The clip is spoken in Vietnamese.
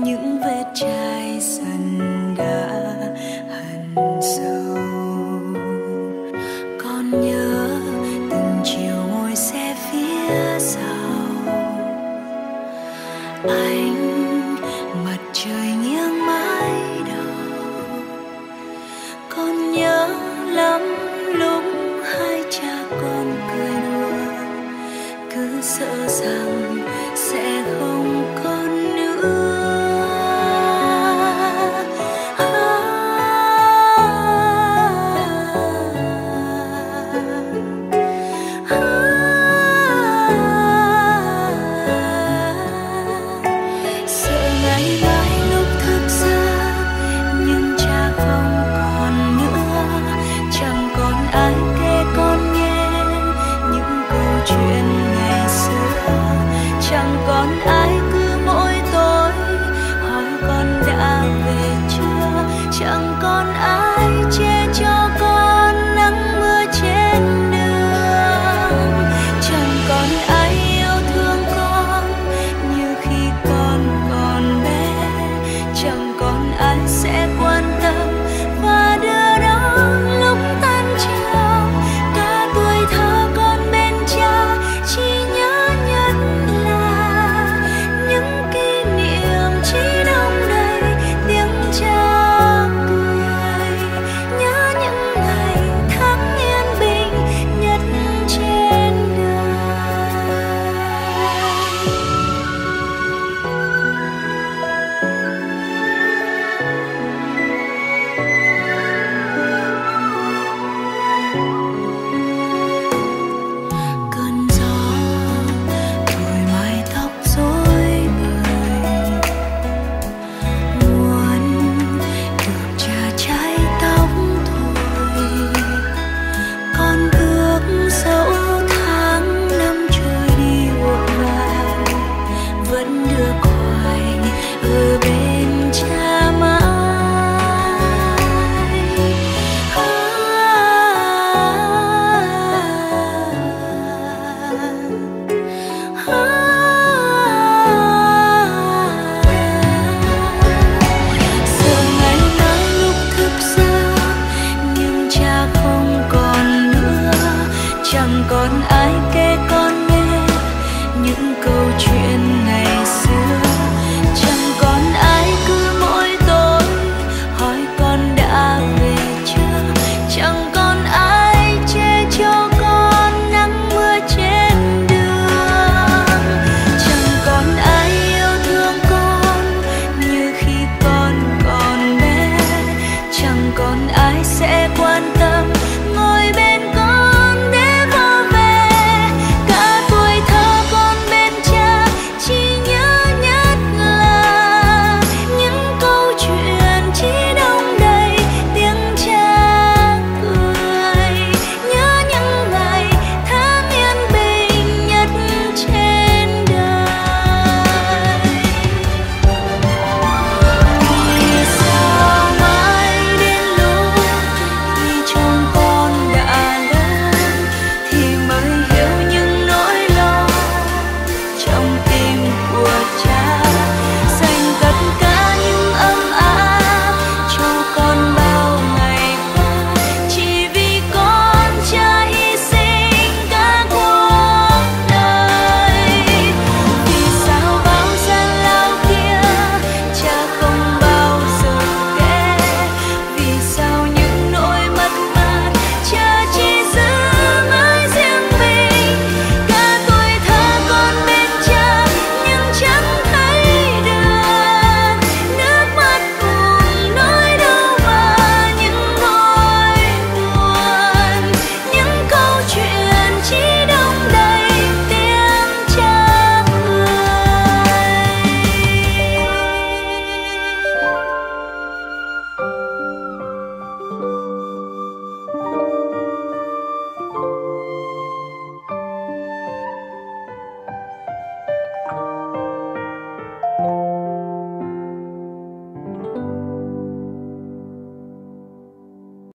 những vết chai dần đã hằn sâu. Con nhớ từng chiều ngồi xe phía sau, ánh mặt trời nghiêng mái đầu. Con nhớ lắm lúc hai cha con cười đùa, cứ sợ rằng sẽ không còn nữa. Sợ ngày mai lúc thức giấc nhưng cha không còn nữa, chẳng còn ai kể con nghe những câu chuyện ngày xưa, chẳng còn ai cứ mỗi tối hỏi con đã về chưa, chẳng còn ai che cho con nắng mưa trên đường, chẳng còn ai yêu thương con như khi con còn bé, chẳng còn ai sẽ quan tâm và đưa đón lúc tan trường. Cả tuổi thơ con bên cha chỉ nhớ nhất là những kỷ niệm chỉ đong đầy tiếng cha cười, nhớ những ngày tháng yên bình nhất trên đời. Cơn gió thổi mái tóc rối bời, muốn được cha chải tóc thôi. Con ước dẫu tháng năm trôi đi vội vàng, vẫn được hoài ở bên cha mãi. Sợ ngày mai lúc thức giấc nhưng cha không còn nữa, chẳng còn ai kể con nghe những câu chuyện ngày